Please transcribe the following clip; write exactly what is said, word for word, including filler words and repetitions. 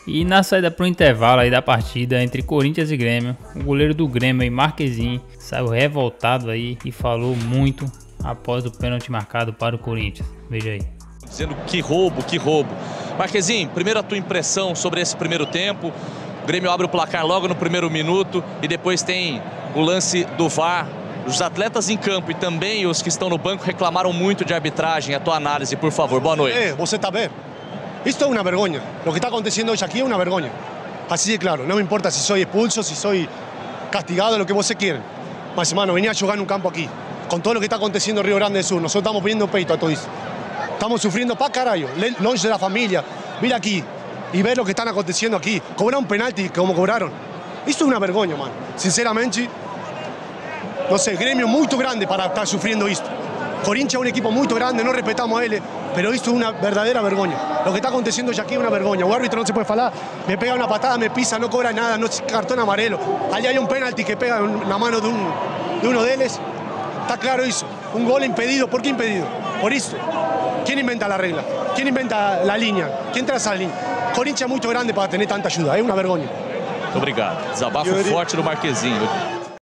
E na saída para o intervalo aí da partida entre Corinthians e Grêmio, o goleiro do Grêmio, Marquezinho, saiu revoltado aí e falou muito após o pênalti marcado para o Corinthians. Veja aí. Dizendo que roubo, que roubo. Marquezinho, primeiro a tua impressão sobre esse primeiro tempo. O Grêmio abre o placar logo no primeiro minuto e depois tem o lance do V A R. Os atletas em campo e também os que estão no banco reclamaram muito de arbitragem. A tua análise, por favor. Boa noite. Eh, você está bem. Esto es una vergüenza. Lo que está aconteciendo hoy aquí es una vergüenza. Así de claro. No me importa si soy expulso, si soy castigado, lo que vos quieran. Mas, hermano, venía a jugar en un campo aquí. Con todo lo que está aconteciendo en Río Grande del Sur. Nosotros estamos poniendo peito a todo eso. Estamos sufriendo pa' carajo. Longe de la familia. Mira aquí. Y ver lo que están aconteciendo aquí. Cobrar un penalti como cobraron. Esto es una vergüenza, man. Sinceramente, no sé, Gremio muy grande para estar sufriendo esto. Corinthians es un equipo muy grande, no respetamos a él, pero esto es una verdadera vergüenza. Lo que está aconteciendo ya aquí es una vergüenza. El árbitro no se puede falar, me pega una patada, me pisa, no cobra nada, no es cartón amarelo. Allá hay un penalti que pega en la mano de, un, de uno de ellos. Está claro eso. Un gol impedido. ¿Por qué impedido? Por eso. ¿Quién inventa la regla? ¿Quién inventa la línea? ¿Quién traza la línea? Corinthians es muy grande para tener tanta ayuda. Es una vergüenza. Muito obrigado. Desabafo forte do Marquezinho.